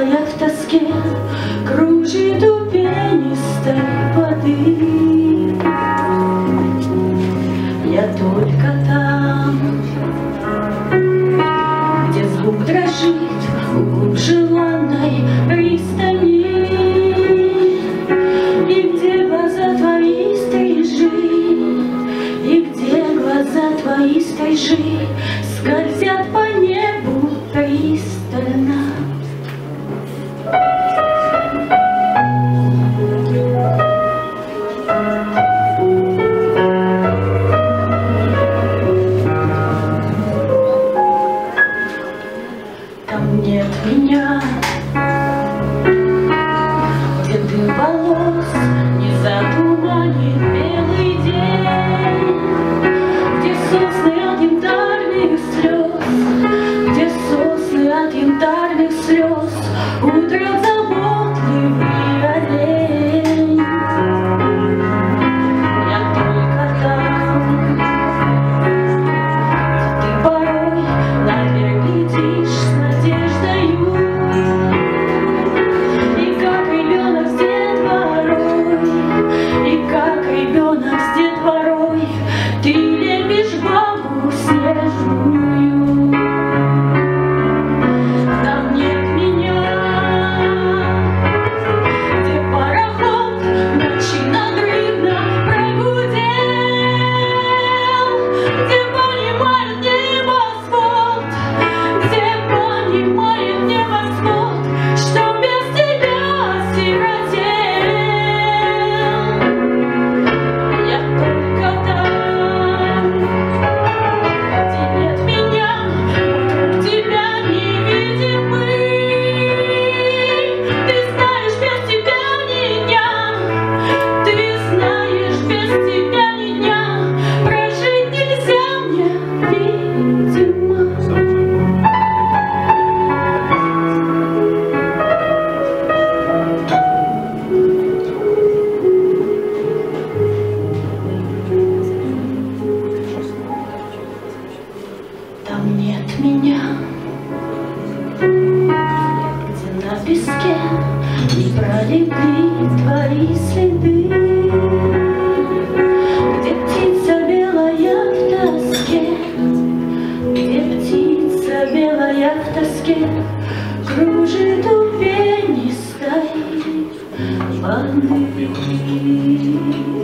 белая в тоске кружит у пенистой воды. Я только там, где звук дрожит у желанной пристани, и где глаза твои стрижи, и где глаза твои стрижи скользят по небу пристально. Там нет меня, где дым волос не затуманит белый день, где сосны от янтарных слез, где сосны от янтарных слез утрет заботливый олень. Я только там, где ты порой наверх летишь с надеждою, и как ребенок с детворой, и как ребенок с детворой ты лепишь бабу снежную. Там нет меня, где пароход ночи надрывно прогудел, где понимает небосвод, где понимает небосвод, что без тебя осиротел. Я только там, где нет меня, вокруг тебя невидимы. Ты знаешь, без тебя ни дня, ты знаешь, без тебя ни дня прожить нельзя мне, видимо. Там нет меня, где на песке не пролегли твои следы, где птица белая в тоске, где птица белая в тоске кружит у пенистой воды.